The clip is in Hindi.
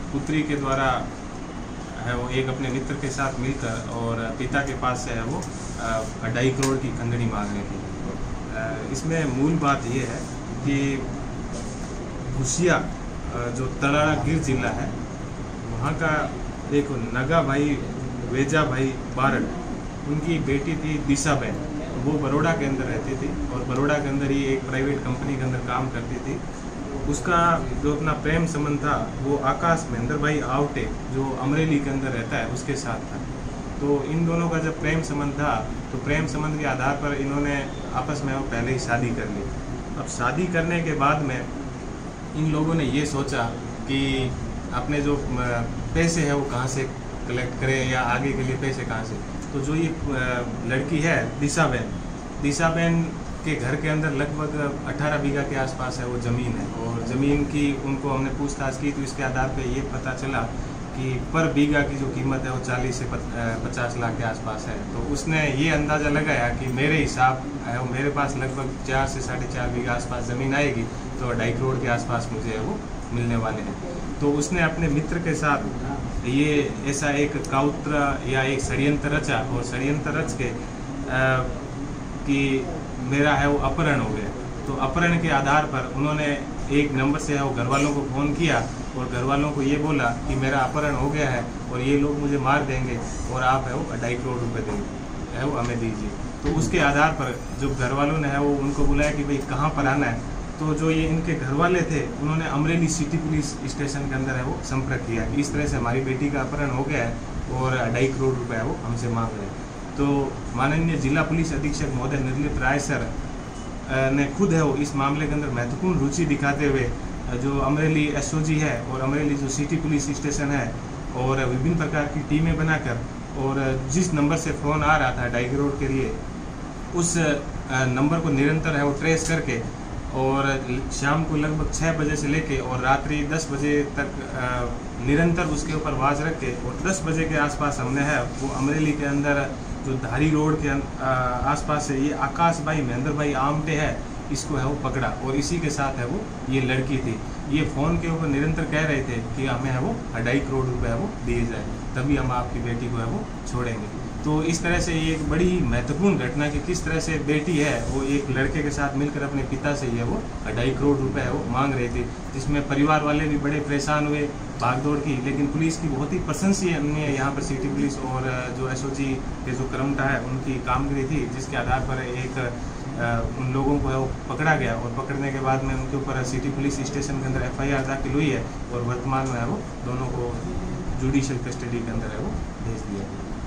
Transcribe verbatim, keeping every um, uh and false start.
पुत्री के द्वारा है वो एक अपने मित्र के साथ मिलकर और पिता के पास से है वो ढाई करोड़ की खंडनी मांगने की। इसमें मूल बात ये है कि घुसिया जो तलाड़ा गिर जिला है वहाँ का एक नगा भाई वेजा भाई बारड, उनकी बेटी थी दिशा बहन, वो बड़ौदा के अंदर रहती थी और बड़ौदा के अंदर ही एक प्राइवेट कंपनी के अंदर काम करती थी। उसका जो अपना प्रेम संबंध था वो आकाश महेंद्र भाई आवटे जो अमरेली के अंदर रहता है उसके साथ था। तो इन दोनों का जब प्रेम संबंध था तो प्रेम संबंध के आधार पर इन्होंने आपस में वो पहले ही शादी कर ली। अब शादी करने के बाद में इन लोगों ने ये सोचा कि अपने जो पैसे है वो कहाँ से कलेक्ट करें या आगे के लिए पैसे कहाँ से। तो जो ये लड़की है दिशा बहन, दिशा बहन के घर के अंदर लगभग अठारह बीघा के आसपास है वो ज़मीन है और ज़मीन की उनको हमने पूछताछ की तो इसके आधार पे ये पता चला कि पर बीघा की जो कीमत है वो चालीस से पचास लाख के आसपास है। तो उसने ये अंदाज़ा लगाया कि मेरे हिसाब है वो मेरे पास लगभग चार से साढ़े चार बीघा आसपास ज़मीन आएगी तो ढाई करोड़ के आसपास मुझे है वो मिलने वाले हैं। तो उसने अपने मित्र के साथ ये ऐसा एक काउत्र या एक षड्यंत्र रचा और षड्यंत्र रच के आ, कि मेरा है वो अपहरण हो गया। तो अपहरण के आधार पर उन्होंने एक नंबर से है वो घर वालों को फ़ोन किया और घर वालों को ये बोला कि मेरा अपहरण हो गया है और ये लोग मुझे मार देंगे और आप है वो ढाई करोड़ रुपए देंगे है वो हमें दीजिए। तो उसके आधार पर जो घर वालों ने है वो उनको बुलाया कि भाई कहाँ पर आना है। तो जो ये इनके घर वाले थे उन्होंने अमरेली सिटी पुलिस स्टेशन के अंदर है वो संपर्क किया। इस तरह से हमारी बेटी का अपहरण हो गया है और ढाई करोड़ रुपए है वो हमसे मांग रहे हैं। तो माननीय जिला पुलिस अधीक्षक महोदय निर्लिप्त राय सर ने खुद है वो इस मामले के अंदर महत्वपूर्ण रुचि दिखाते हुए जो अमरेली एसओजी है और अमरेली जो सिटी पुलिस स्टेशन है और विभिन्न प्रकार की टीमें बनाकर और जिस नंबर से फ़ोन आ रहा था ढाई करोड़ के लिए उस नंबर को निरंतर है वो ट्रेस करके और शाम को लगभग छः बजे से लेके और रात्रि दस बजे तक निरंतर उसके ऊपर आवाज़ रख के और दस बजे के आसपास हमने है वो अमरेली के अंदर जो धारी रोड के आसपास है ये आकाश भाई महेंद्र भाई आमटे है इसको है वो पकड़ा और इसी के साथ है वो ये लड़की थी। ये फ़ोन के ऊपर निरंतर कह रहे थे कि हमें है वो ढाई करोड़ रुपए है वो दिए जाए तभी हम आपकी बेटी को है वो छोड़ेंगे। तो इस तरह से ये एक बड़ी महत्वपूर्ण घटना कि किस तरह से बेटी है वो एक लड़के के साथ मिलकर अपने पिता से ये वो ढाई करोड़ रुपए है वो मांग रही थी, जिसमें परिवार वाले भी बड़े परेशान हुए, भागदौड़ की। लेकिन पुलिस की बहुत ही प्रशंसनीय यहाँ पर सिटी पुलिस और जो एसओजी के जो कर्मठा है उनकी कामगिरी थी, जिसके आधार पर एक उन लोगों को है वो पकड़ा गया और पकड़ने के बाद में उनके ऊपर सिटी पुलिस स्टेशन के अंदर एफ आई आर दाखिल हुई है और वर्तमान में है वो दोनों को जुडिशियल कस्टडी के अंदर है वो भेज दिया।